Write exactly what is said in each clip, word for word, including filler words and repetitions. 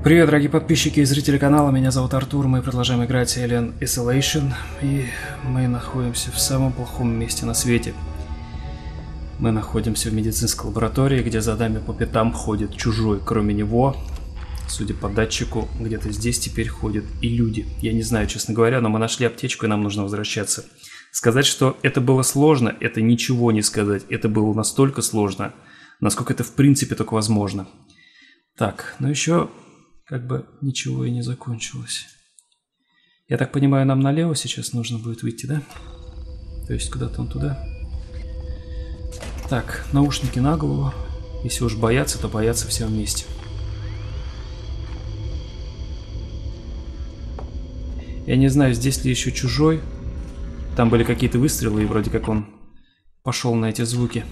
Привет, дорогие подписчики и зрители канала, меня зовут Артур, мы продолжаем играть Alien Isolation, и мы находимся в самом плохом месте на свете. Мы находимся в медицинской лаборатории, где за нами по пятам ходит чужой, кроме него. Судя по датчику, где-то здесь теперь ходят и люди. Я не знаю, честно говоря, но мы нашли аптечку, и нам нужно возвращаться. Сказать, что это было сложно, это ничего не сказать. Это было настолько сложно, насколько это в принципе только возможно. Так, ну еще... Как бы ничего и не закончилось. Я так понимаю, нам налево сейчас нужно будет выйти, да? То есть куда-то он туда. Так, наушники на голову. Если уж бояться, то бояться все вместе. Я не знаю, здесь ли еще чужой. Там были какие-то выстрелы, и вроде как он пошел на эти звуки.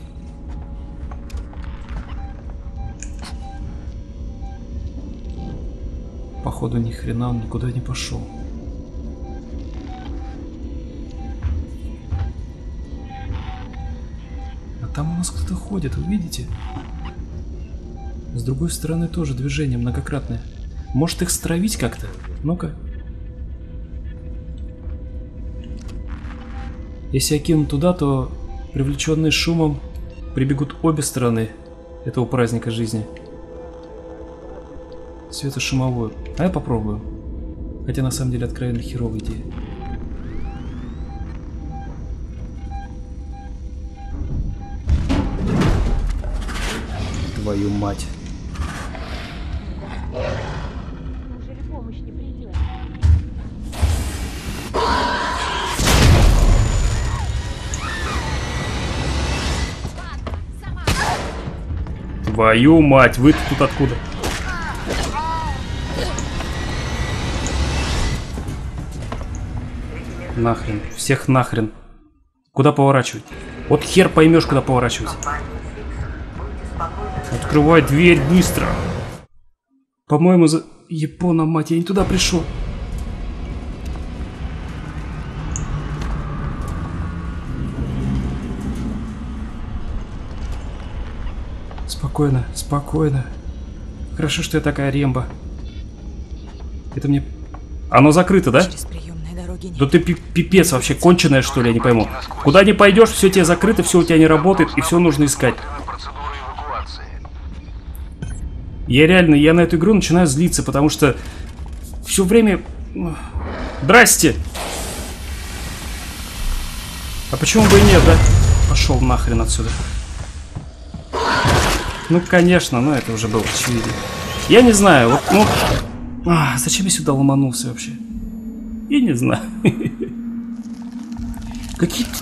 Походу, ни хрена он никуда не пошел. А там у нас кто-то ходит, вы видите? С другой стороны тоже движение многократное. Может их стравить как-то? Ну-ка. Если я кину туда, то привлеченные шумом прибегут обе стороны этого праздника жизни. Светошумовую. А я попробую. Хотя на самом деле откровенно херовая идея. Твою мать. Твою мать, вы тут откуда? Нахрен. Всех нахрен. Куда поворачивать? Вот хер поймешь, куда поворачивать. Открывай дверь быстро. По-моему, за... Япона, мать, я не туда пришел. Спокойно, спокойно. Хорошо, что я такая ремба. Это мне... Оно закрыто, да? Да ты пипец вообще, конченая, что ли, я не пойму. Куда не пойдешь, все тебе закрыто, все у тебя не работает, и все нужно искать. Я реально, я на эту игру начинаю злиться, потому что все время... Здрасте! А почему бы и нет, да? Пошел нахрен отсюда. Ну, конечно, но это уже было очевидно. Я не знаю, вот, ну... А, зачем я сюда ломанулся вообще? Я не знаю. Какие-то...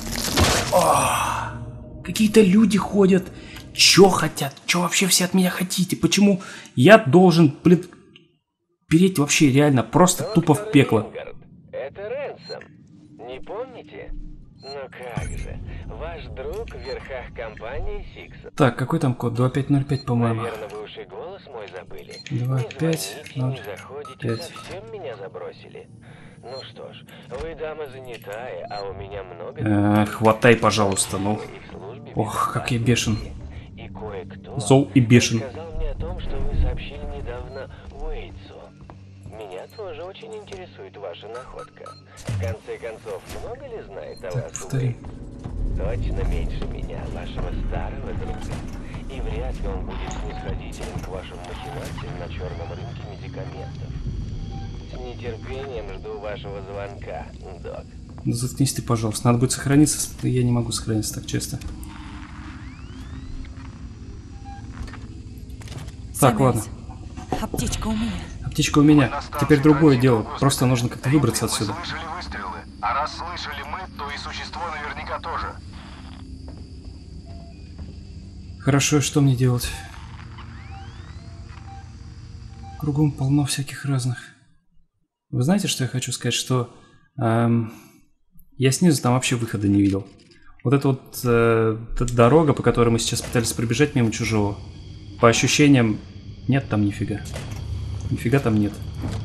Какие-то люди ходят. Чё хотят? Чё вообще все от меня хотите? Почему я должен, блин, переть вообще реально просто тупо в пекло? Это Ренсом. Не помните? Ну как же. Ваш друг в верхах компании Сикса. Так, какой там код? два пять ноль пять, по-моему. Наверное, вы уж и голос мой забыли. два пять ноль пять. Совсем меня забросили. Ну что ж, вы дама занятая, а у меня много... Э, хватай, пожалуйста, ну. Ох, как я бешен. И кое-кто Зол и бешен. сказал мне о том, что вы сообщили недавно Уэйтсу. Меня тоже очень интересует ваша находка. В конце концов, много ли знает о вас Повтори. Точно меньше меня, вашего старого друга. И вряд ли он будет снисходителен к вашим махинациям на черном рынке медикаментов. С нетерпением жду вашего звонка, док. Ну, заткнись ты, пожалуйста. Надо будет сохраниться. Я не могу сохраниться так часто. Так, ладно. Аптечка у меня. Аптечка у меня. Теперь другое дело. Просто нужно как-то выбраться отсюда. Слышали выстрелы? А раз слышали мы, то и существо наверняка тоже. Хорошо, что мне делать? Кругом полно всяких разных. Вы знаете, что я хочу сказать? Что эм, я снизу там вообще выхода не видел. Вот эта вот э, эта дорога, по которой мы сейчас пытались пробежать мимо чужого. По ощущениям, нет там нифига. Нифига там нет.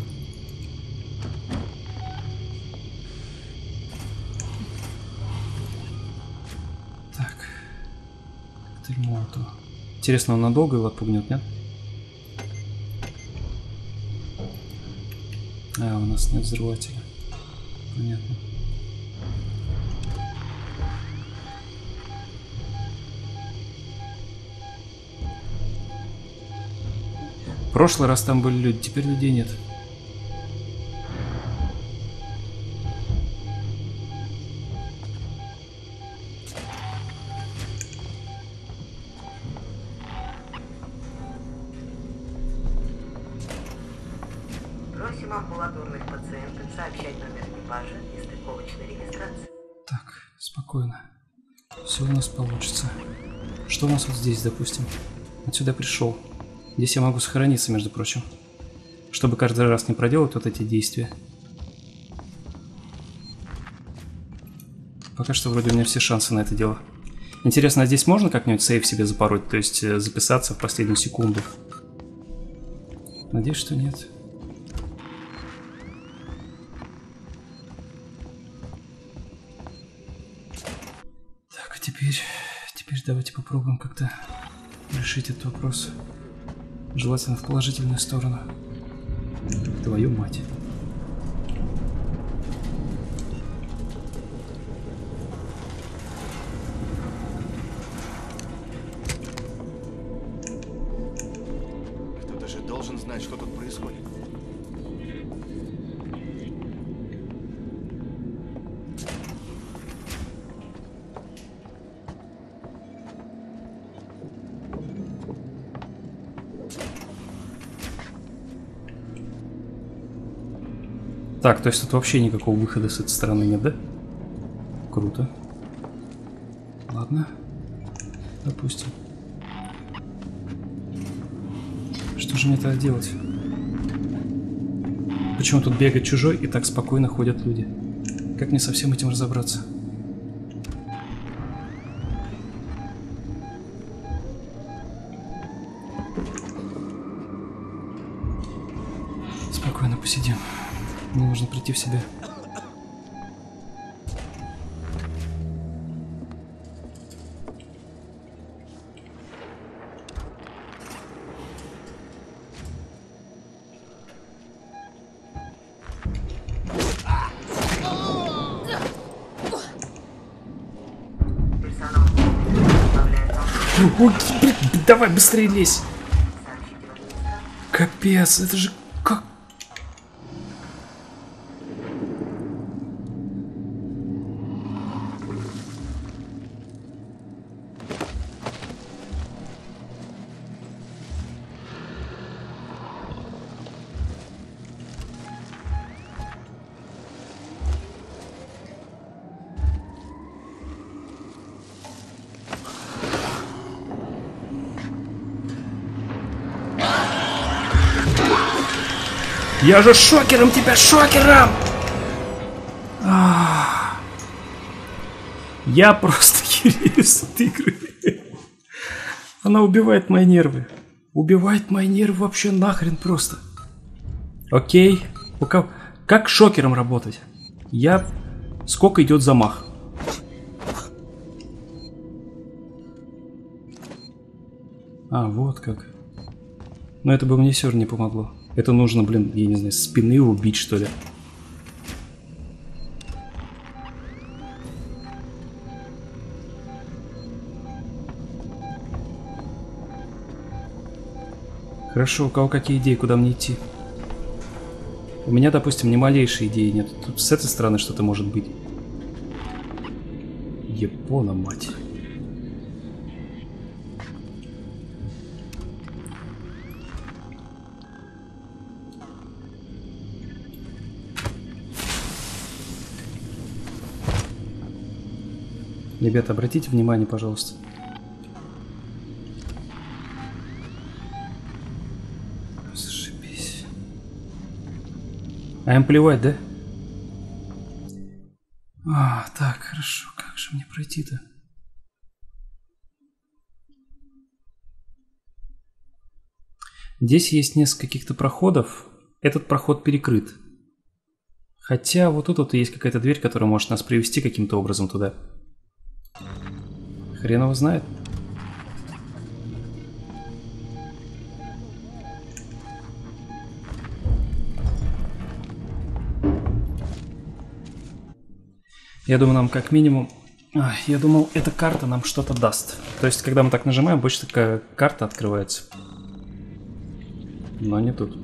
Так. Коктейль Молотова. Интересно, он надолго его отпугнет, нет? А, у нас нет взрывателя. Понятно. В прошлый раз там были люди, теперь людей нет. Просим амбулаторных пациентов сообщать номер экипажа и стыковочной регистрации. Так, спокойно. Все у нас получится. Что у нас вот здесь, допустим? Отсюда пришел. Здесь я могу сохраниться, между прочим. Чтобы каждый раз не проделать вот эти действия. Пока что вроде у меня все шансы на это дело. Интересно, а здесь можно как-нибудь сейв себе запороть? То есть записаться в последнюю секунду? Надеюсь, что нет. Так, а теперь... Теперь давайте попробуем как-то решить этот вопрос. Желательно в положительную сторону. Твою мать. Кто-то же должен знать, что тут происходит. Так, то есть тут вообще никакого выхода с этой стороны нет, да? Круто. Ладно. Допустим. Что же мне тогда делать? Почему тут бегает чужой и так спокойно ходят люди? Как мне со всем этим разобраться? Спокойно посидим. Мне нужно прийти в себя. Персонал возглавляет вам. Ой, блин, давай быстрее лезь. Капец, это же как... Я же шокером тебя, шокером! А-а-а. Я просто хереюсь от игры. Она убивает мои нервы. Убивает мои нервы вообще нахрен просто. Окей. У кого... Как шокером работать? Я... Сколько идет замах? А, вот как. Но это бы мне все равно не помогло. Это нужно, блин, я не знаю, с спины убить, что ли. Хорошо, у кого какие идеи, куда мне идти? У меня, допустим, ни малейшей идеи нет. Тут с этой стороны что-то может быть. Япона, мать. Ребята, обратите внимание, пожалуйста. Зашибись. А им плевать, да? А, так, хорошо. Как же мне пройти-то? Здесь есть несколько каких-то проходов. Этот проход перекрыт. Хотя вот тут вот есть какая-то дверь, которая может нас привести каким-то образом туда. Хрен его знает. Я думаю, нам как минимум... А, я думал, эта карта нам что-то даст. То есть, когда мы так нажимаем, больше такая карта открывается. Но не тут.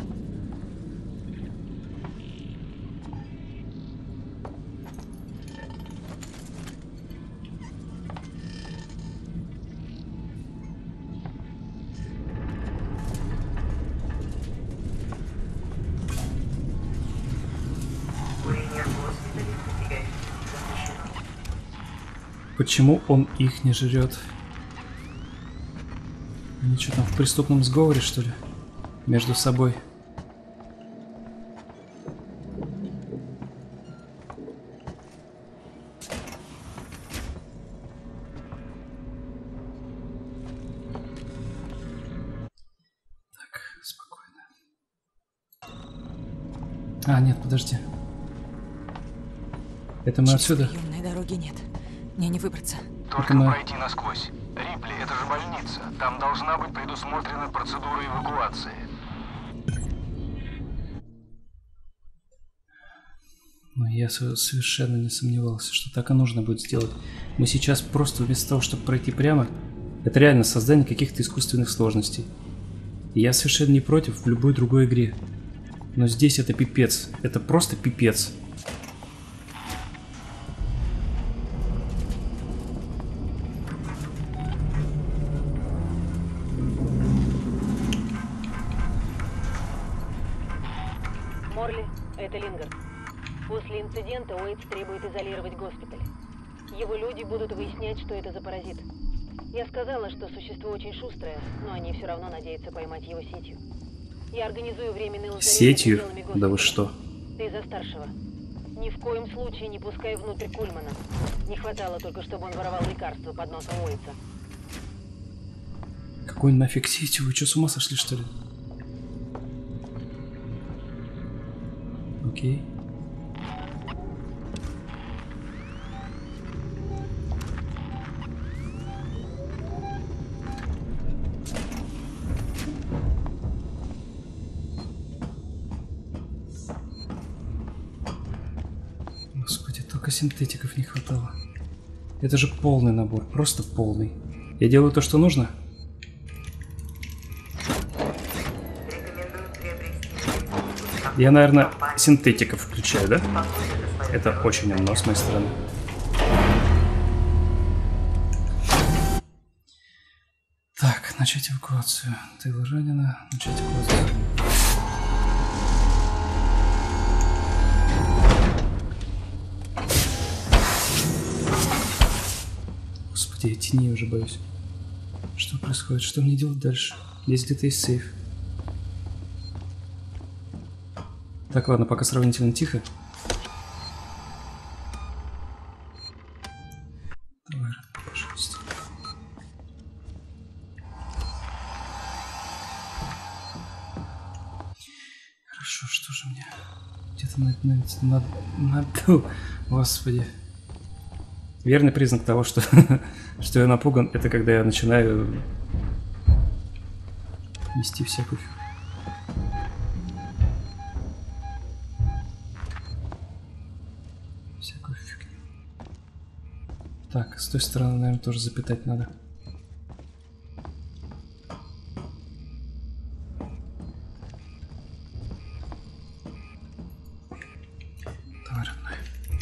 Почему он их не жрет? Они что там в преступном сговоре, что ли? Между собой. Так, спокойно. А, нет, подожди. Это мы Через отсюда? приемной дороги нет. Мне не выбраться. Только мы- пройти насквозь. Рипли, это же больница. Там должна быть предусмотрена процедура эвакуации. Но я со- совершенно не сомневался, что так и нужно будет сделать. Мы сейчас просто вместо того, чтобы пройти прямо, это реально создание каких-то искусственных сложностей. И я совершенно не против в любой другой игре. Но здесь это пипец. Это просто пипец. Морли, это Лингар. После инцидента Уэйтс требует изолировать госпиталь. Его люди будут выяснять, что это за паразит. Я сказала, что существо очень шустрое, но они все равно надеются поймать его сетью. Я организую временный лазарет за Сетью? пределами Да вы госпиталя. что? Ты за старшего. Ни в коем случае не пускай внутрь Кульмана. Не хватало только, чтобы он воровал лекарства под носом Уэйтса. Какой нафиг сетью? Вы что, с ума сошли, что ли? Окей. Господи, только синтетиков не хватало. Это же полный набор, просто полный. Я делаю то, что нужно? Рекомендую приобрести. Я, наверное, синтетиков включаю, да? Это очень умно с моей стороны. Так, начать эвакуацию. Тейлор ранена. Начать эвакуацию. Господи, я теней уже боюсь. Что происходит? Что мне делать дальше? Здесь где-то есть сейф. Так, ладно, пока сравнительно тихо. Давай, пожалуйста. Хорошо, что же мне? Где-то над... над... над... над... Господи. Верный признак того, что, что я напуган, это когда я начинаю нести всякую фигню. Всякую фигню. Так, с той стороны, наверное, тоже запитать надо. Давай, родной.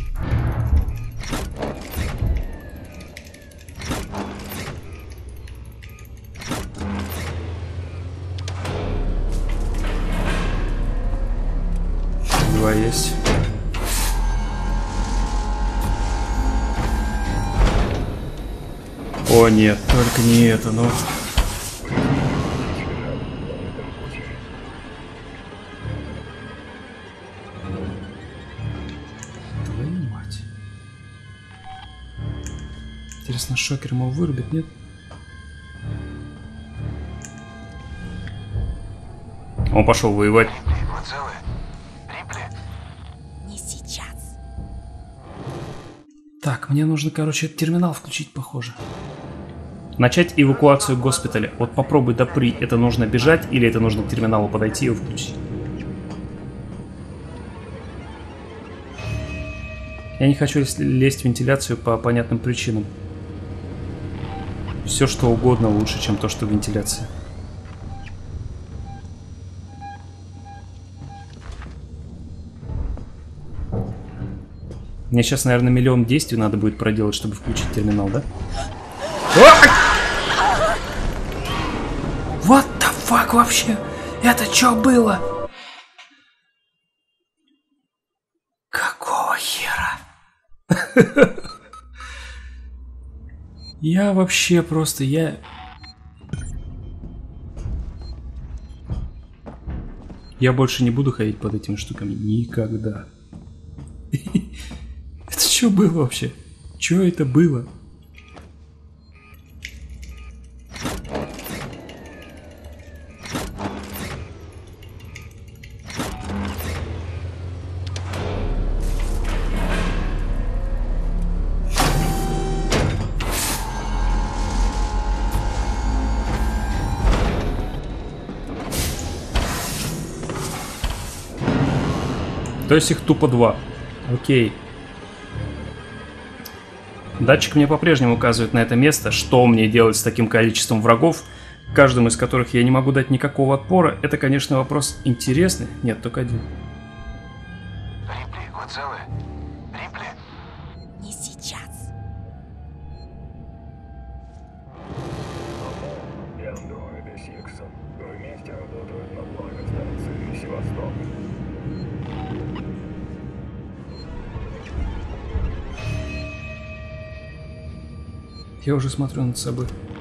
Два есть. О нет, только не это, ну. Твою мать. Интересно, шокер ему вырубит, нет? Он пошел воевать. Рипли, вы целы? Рипли? Не сейчас. Так, мне нужно, короче, терминал включить, похоже. Начать эвакуацию госпиталя. Вот попробуй допри, это нужно бежать или это нужно к терминалу подойти и его включить. Я не хочу лезть в вентиляцию по понятным причинам. Все что угодно лучше, чем то, что в вентиляции. Мне сейчас, наверное, миллион действий надо будет проделать, чтобы включить терминал, да? What the fuck вообще? Это что было? Какого хера? Я вообще просто, я... Я больше не буду ходить под этими штуками. Никогда. Это что было вообще? Что это было? То есть их тупо два. Окей. Датчик мне по-прежнему указывает на это место. Что мне делать с таким количеством врагов, каждому из которых я не могу дать никакого отпора, это, конечно, вопрос интересный. Нет, только один. Рипли, вы целы? Рипли? Не сейчас. И андроиды Сиксон вместе работают на благо станции Севастополь. Я уже смотрю над собой.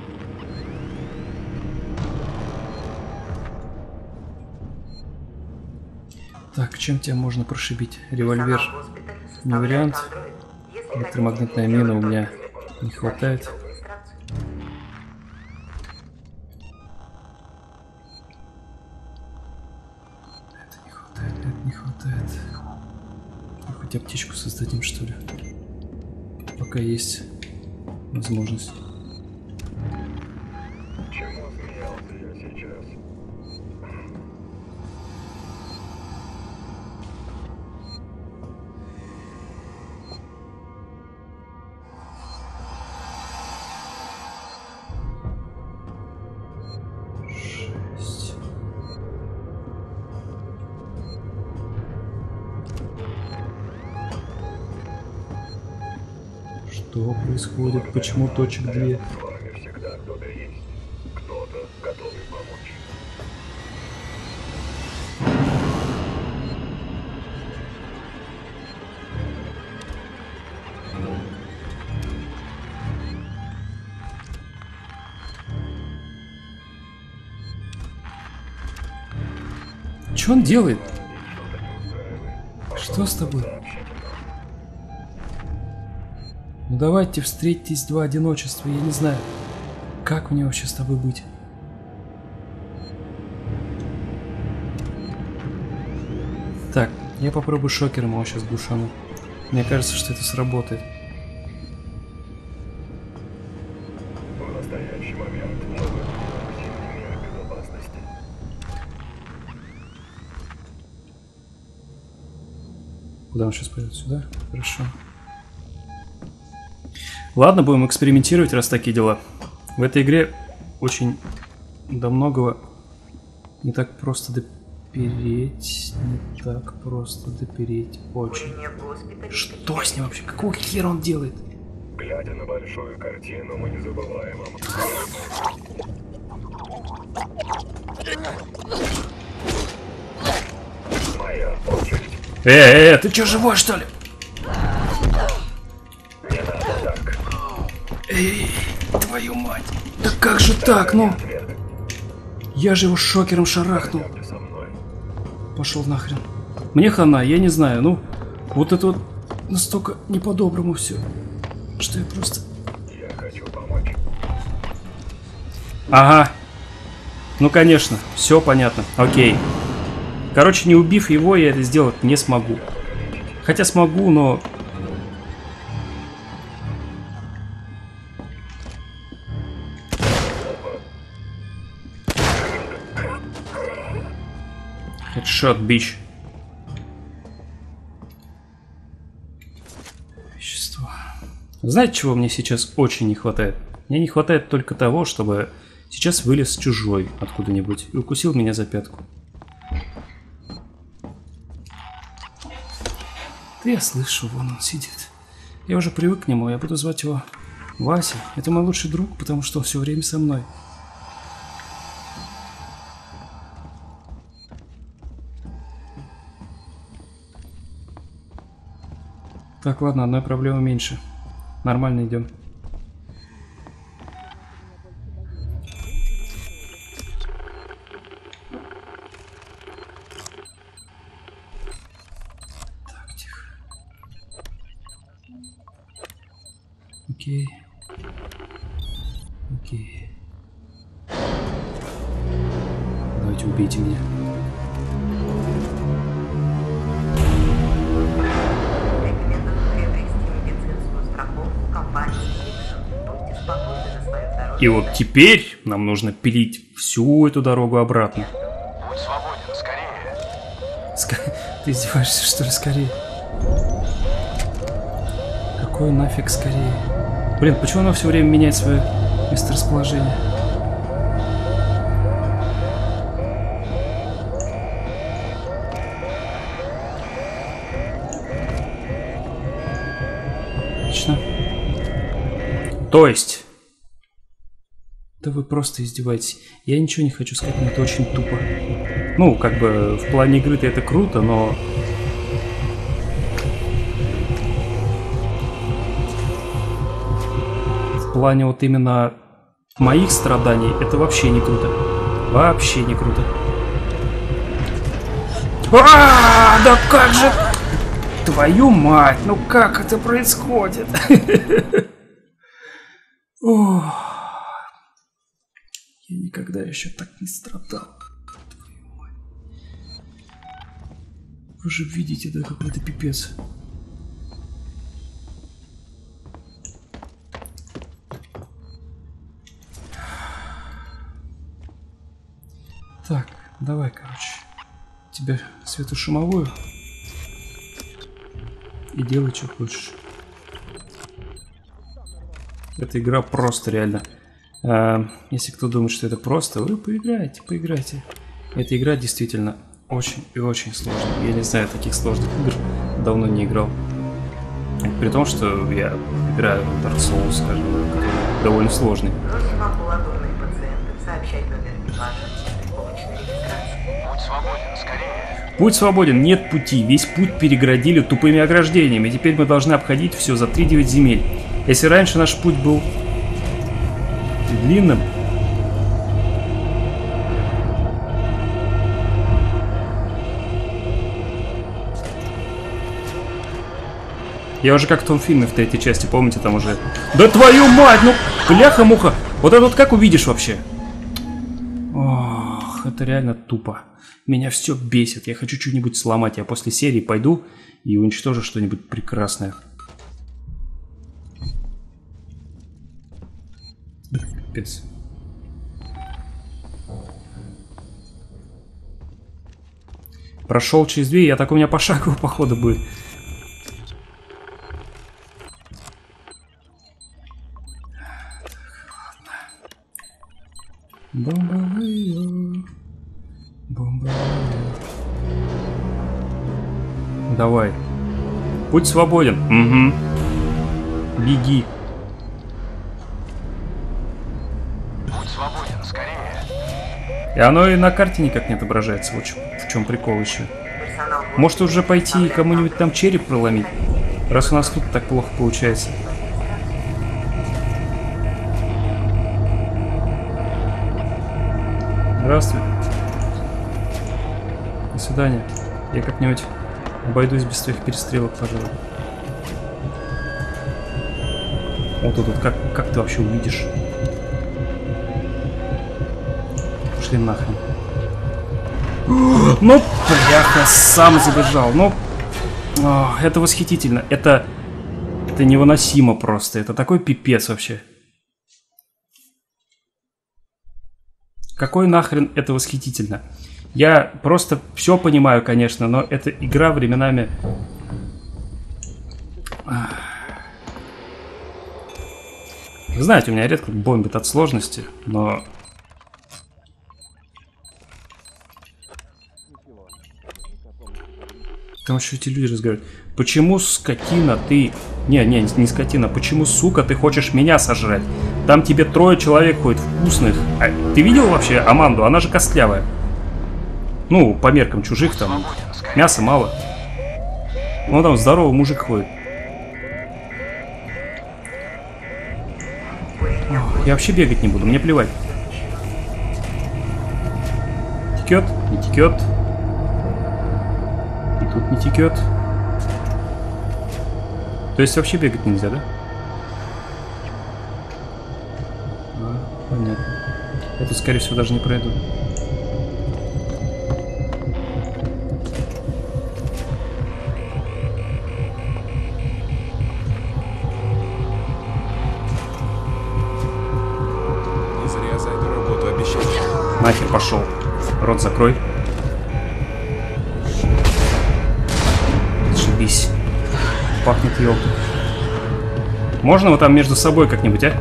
Так, чем тебя можно прошибить? Револьвер не вариант. Электромагнитная мина у меня не хватает. Это не хватает, это не хватает. Хоть аптечку создадим, что ли? Пока есть возможность. Чему смеялся я сейчас? Шесть. Что происходит? Почему точек две? С вами всегда кто-то есть. Кто-то готовый помочь. Что он делает? Что с тобой? Ну давайте встретитесь два одиночества, я не знаю, как мне вообще с тобой быть. Так, я попробую шокером его сейчас глушану. Мне кажется, что это сработает. В настоящий момент мы выполняем все меры безопасности. Куда он сейчас пойдет? Сюда? Хорошо. Ладно, будем экспериментировать, раз такие дела. В этой игре очень до многого не так просто допереть. Не так просто допереть. Очень. Что с ним вообще? Какого хера он делает? Глядя на большую картину, мы не забываем о... Моя очередь. Э, э, э, ты чё, живой, что ли? Не надо так. Эй, твою мать. Да как же так, ну? Я же его шокером шарахнул. Пойдемте со мной. Пошел нахрен. Мне хана, я не знаю, ну, вот это вот настолько не по-доброму все, что я просто... Я хочу помочь. Ага. Ну, конечно, все понятно, окей. Короче, не убив его, я это сделать не смогу. Хотя смогу, но... Headshot, бич. Знаете, чего мне сейчас очень не хватает? Мне не хватает только того, чтобы сейчас вылез чужой откуда-нибудь и укусил меня за пятку. Да я слышу, вон он сидит. Я уже привык к нему, я буду звать его Вася. Это мой лучший друг, потому что он все время со мной. Так, ладно, одной проблемы меньше. Нормально идем. Так, тихо. Окей. Окей. Давайте убейте меня. И вот теперь нам нужно пилить всю эту дорогу обратно. Будь свободен, скорее. Ска... Ты издеваешься, что ли, скорее? Какой нафиг скорее? Блин, почему оно все время меняет свое месторасположение? Отлично. То есть... Да вы просто издеваетесь. Я ничего не хочу сказать, но это очень тупо. Ну, как бы, в плане игры-то это круто, но... В плане вот именно моих страданий это вообще не круто. Вообще не круто. А, да как же... Твою мать, ну как это происходит? Ох... Я никогда еще так не страдал. Твою мать. Вы же видите, да, какой-то пипец. Так, давай, короче. Тебе светошумовую. И делай, что хочешь. Эта игра просто реально... Uh, если кто думает, что это просто, вы поиграйте, поиграйте. Эта игра действительно очень и очень сложная. Я не знаю, таких сложных игр давно не играл. При том, что я играю в Dark Souls, скажем, который довольно сложный. Просим амбулаторных пациентов сообщать номер экипажа стрелковочной регистрации. Будь свободен, скорее. Путь свободен, нет пути. Весь путь переградили тупыми ограждениями. Теперь мы должны обходить все за три-девять земель. Если раньше наш путь был... длинным. Я уже как в том фильме в третьей части, помните, там уже... Да твою мать, ну бляха-муха! Вот это вот как увидишь вообще? Ох, это реально тупо. Меня все бесит, я хочу что-нибудь сломать. Я после серии пойду и уничтожу что-нибудь прекрасное. Капец. Прошел через две, я так у меня пошагово походу будет. Бомбовые. Бомбовые. Давай. Путь свободен. Угу. Беги. Будь свободен, скорее. И оно и на карте никак не отображается. Вот в чем прикол еще. Может уже пойти и кому-нибудь там череп проломить? Раз у нас тут так плохо получается. Здравствуй. До свидания. Я как-нибудь обойдусь без твоих перестрелок, пожалуй. Вот тут вот, как, как ты вообще увидишь? Пошли нахрен. Ну, бляха, сам забежал. Ну, о, это восхитительно. Это, это невыносимо просто. Это такой пипец вообще. Какой нахрен это восхитительно? Я просто все понимаю, конечно, но эта игра временами... Вы знаете, у меня редко бомбит от сложности, но... Там еще эти люди разговаривают. Почему, скотина, ты... Не, не, не скотина. Почему, сука, ты хочешь меня сожрать? Там тебе трое человек ходит вкусных. А ты видел вообще Аманду? Она же костлявая. Ну, по меркам чужих там. Мяса мало. Вон там здоровый мужик ходит. О, я вообще бегать не буду, мне плевать. Текет? Не текет. И тут не текет. То есть вообще бегать нельзя, да? А, понятно. Я тут, скорее всего, даже не пройду. Не зря за эту работу обещали. Нахер пошел. Рот закрой. Зашибись. Пахнет елкой. Можно вот там между собой как-нибудь, а?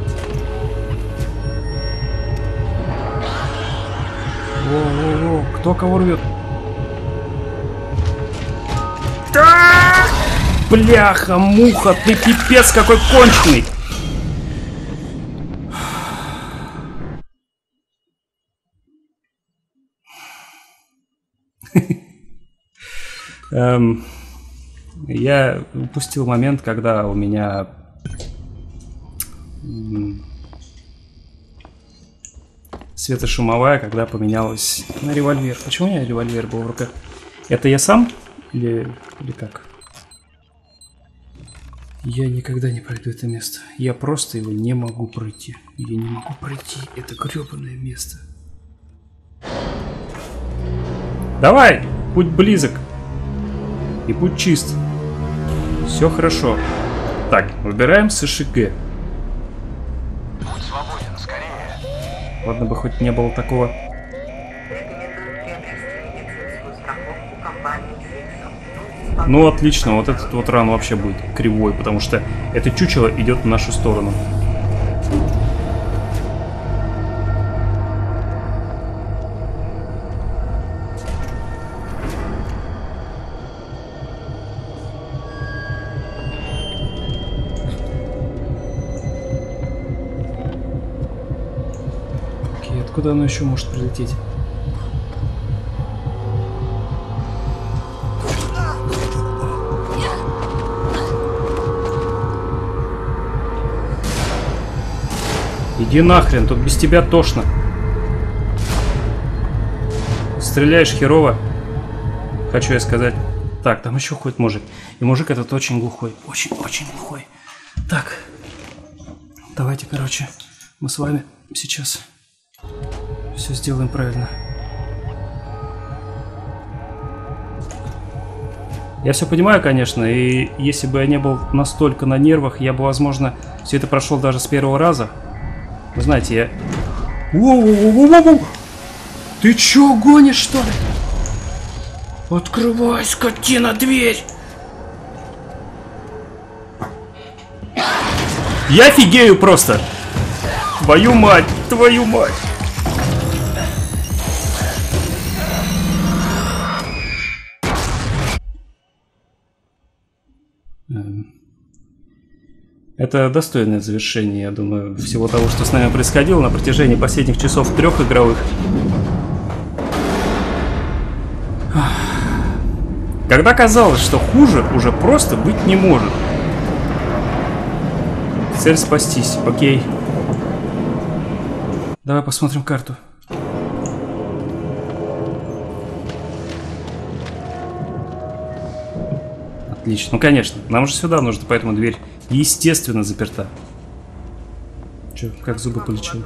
Во-во-во, кто кого рвет? Да! Бляха, муха, ты пипец какой конченый! Эм... Я упустил момент, когда у меня светошумовая, когда поменялась на револьвер. Почему у меня револьвер был в руках? Это я сам? Или, или как? Я никогда не пройду это место. Я просто его не могу пройти. Я не могу пройти это гребаное место. Давай! Путь близок. И путь чист. Все хорошо. Так, выбираем СШГ. Будь свободен, скорее. Ладно бы хоть не было такого. Рекомендую приобрести медицинскую страховку компании Фиксал. Ну отлично, вот этот вот ран вообще будет кривой, потому что это чучело идет в нашу сторону. Куда оно еще может прилететь? Иди нахрен, тут без тебя тошно. Стреляешь херово. Хочу я сказать. Так, там еще ходит мужик. И мужик этот очень глухой. Очень-очень глухой. Так. Давайте, короче, мы с вами сейчас... Все сделаем правильно. Я все понимаю, конечно, и если бы я не был настолько на нервах, я бы, возможно, все это прошел даже с первого раза. Вы знаете, я... Воу-воу-воу-воу-воу! Ты чё, гонишь, что ли? Открывай, скотина, дверь! Я офигею просто! Твою мать, твою мать! Это достойное завершение, я думаю, всего того, что с нами происходило на протяжении последних часов трех игровых. Когда казалось, что хуже уже просто быть не может. Цель спастись, окей. Давай посмотрим карту. Отлично. Ну, конечно, нам же сюда нужно, поэтому дверь, естественно, заперта. Че, как зубы полечил?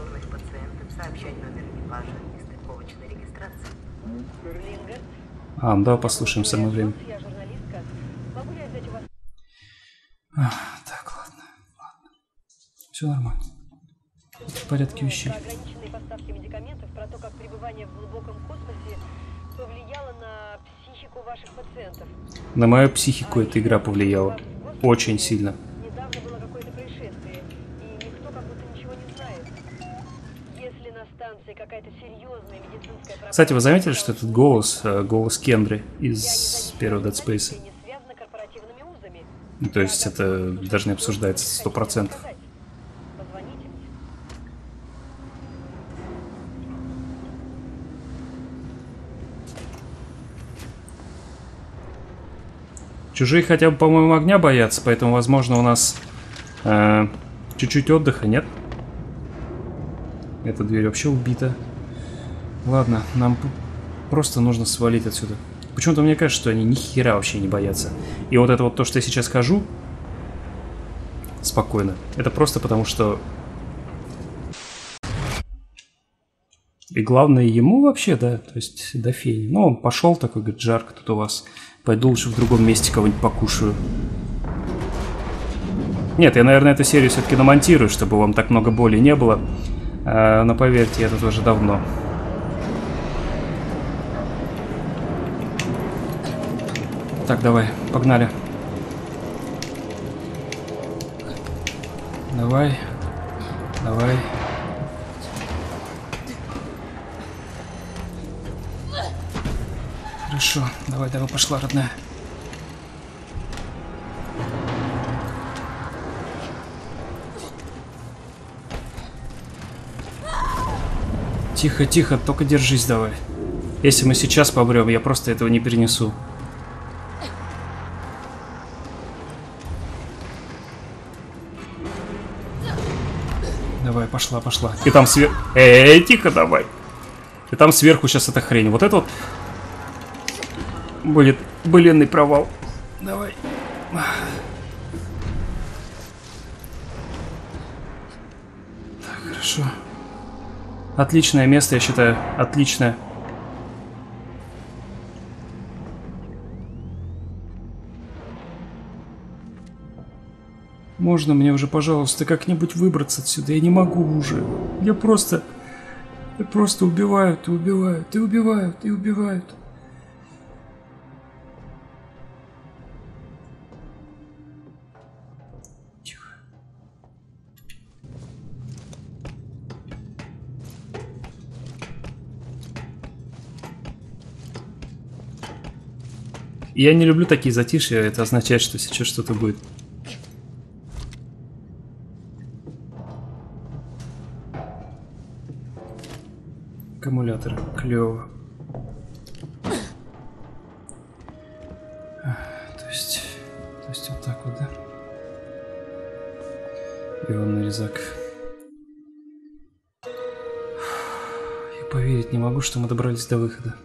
А, ну давай послушаем самое время. А, так, ладно, ладно. Все нормально. В порядке вещей. Ограниченные поставки медикаментов, про то, как пребывание в глубоком космосе повлияло на психику ваших пациентов. На мою психику эта игра повлияла. Очень сильно. Недавно было какое-то происшествие, и никто, как Кстати, вы заметили, что этот голос, голос Кендры из первого Dead Space? То есть это даже не обсуждается сто процентов. Чужие хотя бы, по-моему, огня боятся, поэтому, возможно, у нас э, чуть-чуть отдыха, нет? Эта дверь вообще убита. Ладно, нам просто нужно свалить отсюда. Почему-то мне кажется, что они ни хера вообще не боятся. И вот это вот то, что я сейчас хожу, спокойно. Это просто потому, что... И главное ему вообще, да, то есть до фени. Ну, он пошел такой, говорит, жарко тут у вас. Пойду лучше в другом месте кого-нибудь покушаю. Нет, я, наверное, эту серию все-таки намонтирую, чтобы вам так много боли не было. А, но поверьте, я тут уже давно. Так, давай, погнали. Давай. Давай. Хорошо, давай, давай, пошла, родная. Тихо, тихо, только держись давай. Если мы сейчас помрем, я просто этого не перенесу. Давай, пошла, пошла. И там сверху... Эй, тихо, давай. И там сверху сейчас эта хрень. Вот это вот... Будет былинный провал. Давай. Так, хорошо. Отличное место, я считаю. Отличное. Можно мне уже, пожалуйста, как-нибудь выбраться отсюда? Я не могу уже. Я просто... Я просто убивают и убивают, и убивают, и убивают. Тихо. Я не люблю такие затишья, это означает, что сейчас что-то будет. Аккумулятор. Клево. То есть... То есть вот так вот, да? Ионный резак. Я поверить не могу, что мы добрались до выхода.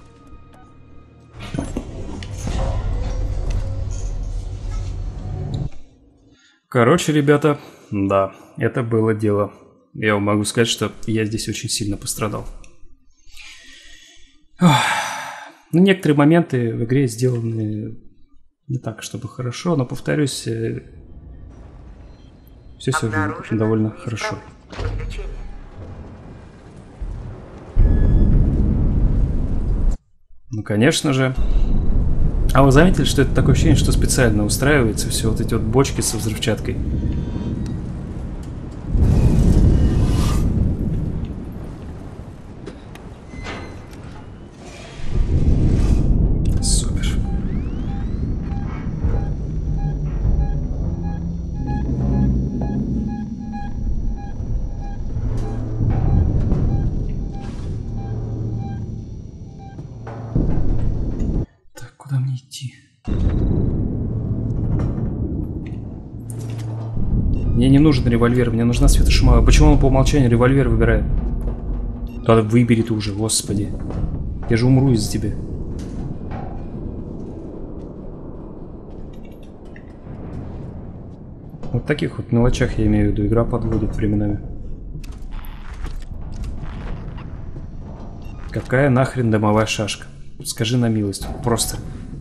Короче, ребята, да, это было дело. Я вам могу сказать, что я здесь очень сильно пострадал. Ну, некоторые моменты в игре сделаны не так, чтобы хорошо, но, повторюсь, все все же довольно хорошо. Ну, конечно же. А вы заметили, что это такое ощущение, что специально устраивается все вот эти вот бочки со взрывчаткой? Куда мне идти? Мне не нужен револьвер, мне нужна светошумовая. Почему он по умолчанию револьвер выбирает? Да выбери ты уже, господи. Я же умру из-за тебя. Вот в таких вот мелочах я имею в виду, игра подводит временами. Какая нахрен дымовая шашка? Скажи на милость, просто.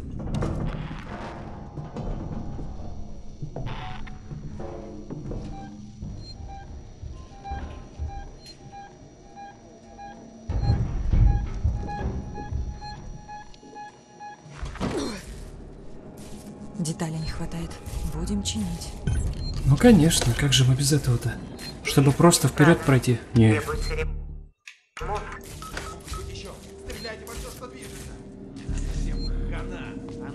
Деталей не хватает. Будем чинить. Ну конечно, как же мы без этого-то? Чтобы просто вперед пройти. Не.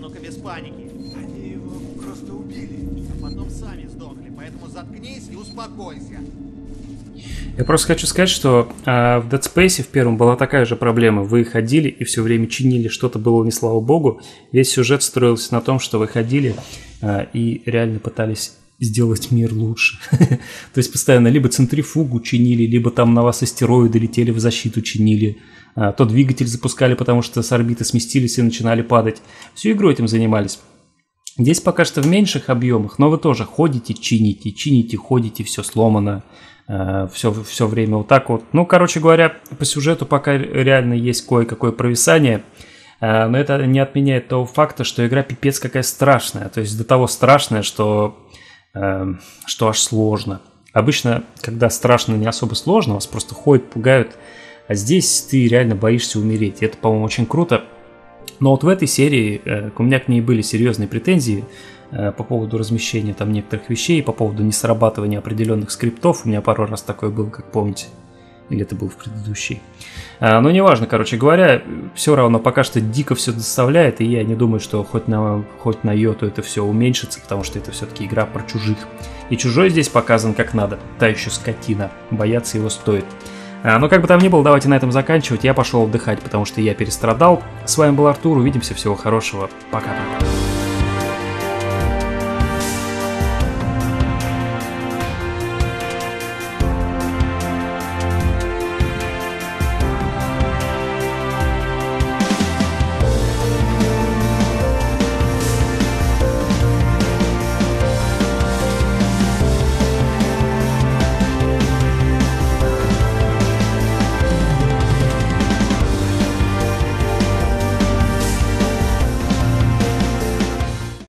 ну-ка без паники. Они его просто убили, а потом сами сдохли, поэтому заткнись и успокойся. Я просто хочу сказать, что а, в Dead Space в первом была такая же проблема. Вы ходили и все время чинили, что-то было не слава богу. Весь сюжет строился на том, что вы ходили а, и реально пытались сделать мир лучше. То есть постоянно либо центрифугу чинили, либо там на вас астероиды летели, в защиту чинили. А, то двигатель запускали, потому что с орбиты сместились и начинали падать. Всю игру этим занимались. Здесь пока что в меньших объемах, но вы тоже ходите, чините, чините, ходите, все сломано. Все, все время вот так вот. Ну, короче говоря, по сюжету пока реально есть кое-какое провисание, но это не отменяет того факта, что игра пипец какая страшная. То есть до того страшная, что, что аж сложно. Обычно, когда страшно, не особо сложно, вас просто ходят, пугают, а здесь ты реально боишься умереть. И это, по-моему, очень круто. Но вот в этой серии у меня к ней были серьезные претензии по поводу размещения там некоторых вещей, по поводу несрабатывания определенных скриптов. У меня пару раз такое было, как помните. Или это был в предыдущей. Но неважно, короче говоря, все равно пока что дико все доставляет, и я не думаю, что хоть на, хоть на йоту это все уменьшится, потому что это все-таки игра про чужих. И чужой здесь показан как надо. Та еще скотина. Бояться его стоит. Но как бы там ни было, давайте на этом заканчивать. Я пошел отдыхать, потому что я перестрадал. С вами был Артур. Увидимся. Всего хорошего. Пока-пока.